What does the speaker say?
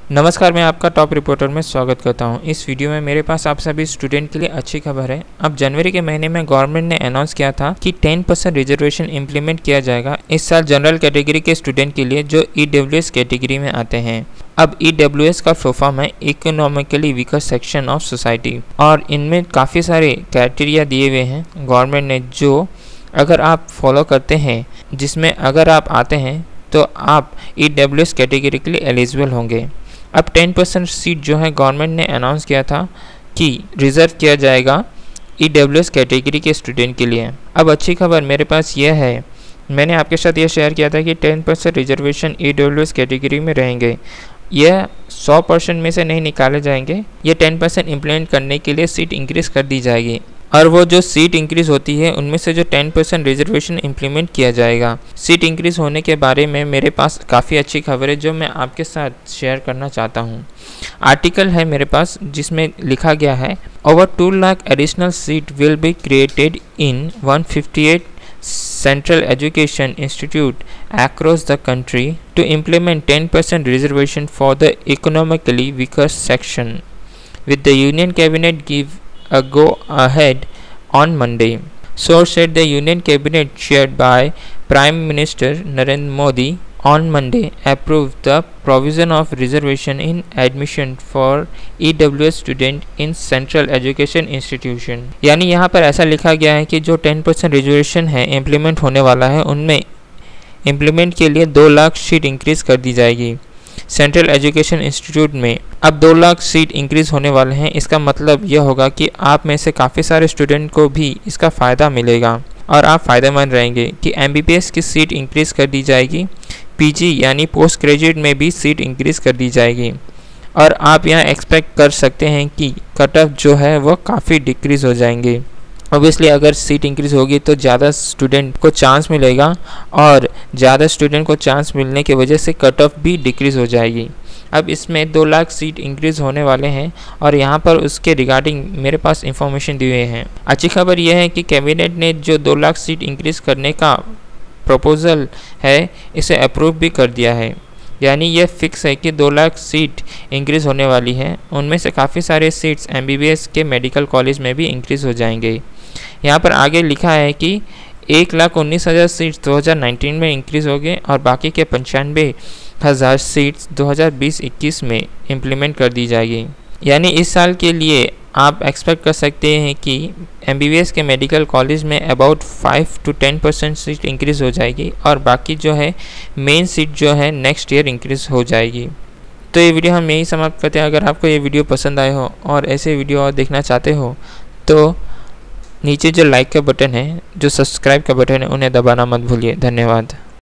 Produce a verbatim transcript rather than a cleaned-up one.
नमस्कार, मैं आपका टॉप रिपोर्टर में स्वागत करता हूं। इस वीडियो में मेरे पास आप सभी स्टूडेंट के लिए अच्छी खबर है। अब जनवरी के महीने में गवर्नमेंट ने अनाउंस किया था कि टेन परसेंट रिजर्वेशन इंप्लीमेंट किया जाएगा इस साल जनरल कैटेगरी के स्टूडेंट के लिए जो ई डब्ल्यू एस कैटेगरी में आते हैं। अब ई डब्ल्यू एस का फुल फॉर्म है economically weaker section of society, और इनमें काफ़ी सारे क्राइटेरिया दिए हुए हैं गवर्नमेंट ने, जो अगर आप फॉलो करते हैं, जिसमें अगर आप आते हैं तो आप ई डब्ल्यू एस कैटेगरी के लिए एलिजिबल होंगे। अब टेन परसेंट सीट जो है गवर्नमेंट ने अनाउंस किया था कि रिज़र्व किया जाएगा ई डब्ल्यू एस कैटेगरी के स्टूडेंट के लिए। अब अच्छी खबर मेरे पास यह है, मैंने आपके साथ ये शेयर किया था कि ten percent reservation E W S category में रहेंगे। यह सौ परसेंट में से नहीं निकाले जाएंगे, ये टेन परसेंट इम्प्लीमेंट करने के लिए सीट इंक्रीज़ कर दी जाएगी, और वो जो सीट इंक्रीज़ होती है उनमें से जो टेन परसेंट रिजर्वेशन इम्प्लीमेंट किया जाएगा। सीट इंक्रीज़ होने के बारे में मेरे पास काफ़ी अच्छी खबर है जो मैं आपके साथ शेयर करना चाहता हूँ। आर्टिकल है मेरे पास जिसमें लिखा गया है, over two lakh additional seat will be created in one fifty eight central education institute across the country to implement ten percent reservation for the economically weaker section, with the Union Cabinet give a go ahead on Monday. Source said the Union Cabinet chaired by Prime Minister Narendra Modi on Monday approved the provision of reservation in admission for E W S student in Central Education Institution। यानी यहाँ पर ऐसा लिखा गया है कि जो ten percent reservation है इम्प्लीमेंट होने वाला है, उनमें इम्प्लीमेंट के लिए दो लाख सीट इंक्रीज़ कर दी जाएगी सेंट्रल एजुकेशन इंस्टीट्यूट में। अब दो लाख सीट इंक्रीज़ होने वाले हैं, इसका मतलब यह होगा कि आप में से काफ़ी सारे स्टूडेंट को भी इसका फ़ायदा मिलेगा और आप फ़ायदेमंद रहेंगे कि एम बी बी एस की सीट इंक्रीज़ कर दी जाएगी, पी जी यानी पोस्ट ग्रेजुएट में भी सीट इंक्रीज़ कर दी जाएगी, और आप यहाँ एक्सपेक्ट कर सकते हैं कि कट ऑफ जो है वो काफ़ी डिक्रीज़ हो जाएंगे। ऑब्वियसली अगर सीट इंक्रीज़ होगी तो ज़्यादा स्टूडेंट को चांस मिलेगा, और ज़्यादा स्टूडेंट को चांस मिलने की वजह से कट ऑफ भी डिक्रीज़ हो जाएगी। अब इसमें दो लाख सीट इंक्रीज़ होने वाले हैं, और यहाँ पर उसके रिगार्डिंग मेरे पास इंफॉर्मेशन दिए हुए हैं। अच्छी खबर यह है कि कैबिनेट ने जो दो लाख सीट इंक्रीज़ करने का प्रपोज़ल है इसे अप्रूव भी कर दिया है, यानी यह फिक्स है कि दो लाख सीट इंक्रीज़ होने वाली है। उनमें से काफ़ी सारे seats M B B S के मेडिकल कॉलेज में भी इंक्रीज़ हो जाएंगे। यहाँ पर आगे लिखा है कि एक लाख उन्नीस हज़ार सीट्स दो हज़ार उन्नीस में इंक्रीज़ हो गए, और बाकी के पंचानवे हज़ार सीट्स दो हज़ार बीस इक्कीस में इम्प्लीमेंट कर दी जाएगी। यानी इस साल के लिए आप एक्सपेक्ट कर सकते हैं कि एम बी बी एस के मेडिकल कॉलेज में about five to ten percent seat increase हो जाएगी, और बाकी जो है मेन सीट जो है नेक्स्ट ईयर इंक्रीज़ हो जाएगी। तो ये वीडियो हम यही समाप्त करते हैं। अगर आपको ये वीडियो पसंद आए हो और ऐसे वीडियो और देखना चाहते हो तो नीचे जो लाइक का बटन है, जो सब्सक्राइब का बटन है, उन्हें दबाना मत भूलिए। धन्यवाद।